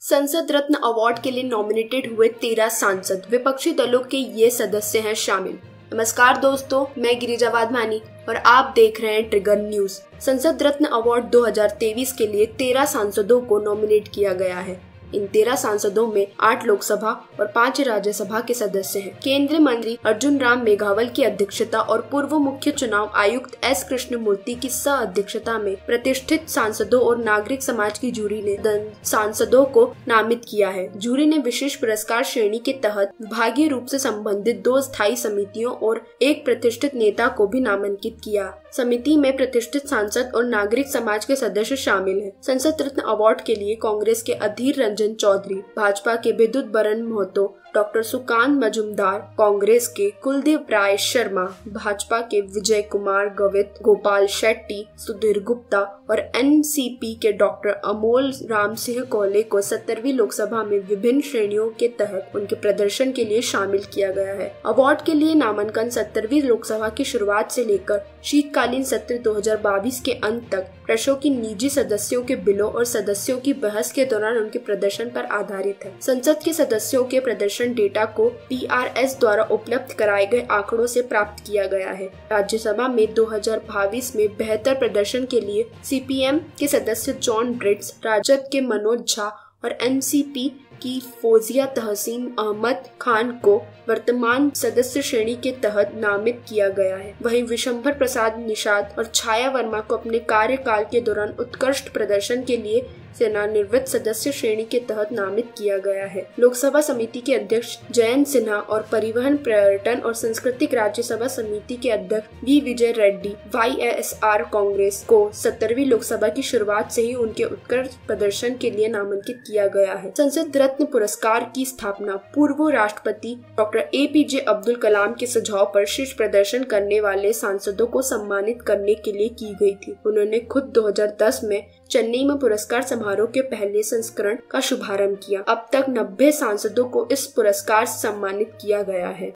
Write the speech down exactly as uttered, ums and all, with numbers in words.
संसद रत्न अवार्ड के लिए नॉमिनेटेड हुए तेरह सांसद, विपक्षी दलों के ये सदस्य हैं शामिल। नमस्कार दोस्तों, मैं गिरिजा वाधवानी और आप देख रहे हैं ट्रिगर न्यूज। संसद रत्न अवार्ड दो हज़ार तेईस के लिए तेरह सांसदों को नॉमिनेट किया गया है। इन तेरह सांसदों में आठ लोकसभा और पांच राज्यसभा के सदस्य हैं। केंद्रीय मंत्री अर्जुन राम मेघवाल की अध्यक्षता और पूर्व मुख्य चुनाव आयुक्त एस कृष्णमूर्ति की सह अध्यक्षता में प्रतिष्ठित सांसदों और नागरिक समाज की जूरी ने सांसदों को नामित किया है। जूरी ने विशेष पुरस्कार श्रेणी के तहत विभागीय रूप से संबंधित दो स्थायी समितियों और एक प्रतिष्ठित नेता को भी नामांकित किया। समिति में प्रतिष्ठित सांसद और नागरिक समाज के सदस्य शामिल हैं। संसद रत्न अवार्ड के लिए कांग्रेस के अधीर रंजन चौधरी, भाजपा के विद्युत बरन महतो, डॉक्टर सुकांत मजुमदार, कांग्रेस के कुलदीप राय शर्मा, भाजपा के विजय कुमार गवित, गोपाल शेट्टी, सुधीर गुप्ता और एनसीपी के डॉक्टर अमोल राम सिंह कोले को सत्तरवीं लोकसभा में विभिन्न श्रेणियों के तहत उनके प्रदर्शन के लिए शामिल किया गया है। अवार्ड के लिए नामांकन सत्तरवीं लोकसभा की शुरुआत से लेकर शीतकालीन सत्र दो हज़ार बाईस के अंत तक प्रशों की निजी सदस्यों के बिलों और सदस्यों की बहस के दौरान उनके प्रदर्शन पर आधारित है। संसद के सदस्यों के प्रदर्शन डेटा को पी आर एस द्वारा उपलब्ध कराए गए आंकड़ों से प्राप्त किया गया है। राज्यसभा में दो हज़ार बाईस में बेहतर प्रदर्शन के लिए सी पी एम के सदस्य जॉन ब्रिट्स, राजद के मनोज झा और एन सी पी की फौजिया तहसीन अहमद खान को वर्तमान सदस्य श्रेणी के तहत नामित किया गया है। वहीं विशंभर प्रसाद निषाद और छाया वर्मा को अपने कार्यकाल के दौरान उत्कृष्ट प्रदर्शन के लिए सेवानिवृत्त सदस्य श्रेणी के तहत नामित किया गया है। लोकसभा समिति के अध्यक्ष जयंत सिन्हा और परिवहन, पर्यटन और सांस्कृतिक राज्यसभा समिति के अध्यक्ष V Vijay Reddy Y S R Congress को सत्तरवीं लोकसभा की शुरुआत से ही उनके उत्कृष्ट प्रदर्शन के लिए नामांकित किया गया है। संसद रत्न पुरस्कार की स्थापना पूर्व राष्ट्रपति doctor A P J Abdul Kalam के सुझाव पर शीर्ष प्रदर्शन करने वाले सांसदों को सम्मानित करने के लिए की गई थी। उन्होंने खुद दो हज़ार दस में चेन्नई में पुरस्कार समारोह के पहले संस्करण का शुभारंभ किया। अब तक नब्बे सांसदों को इस पुरस्कार से सम्मानित किया गया है।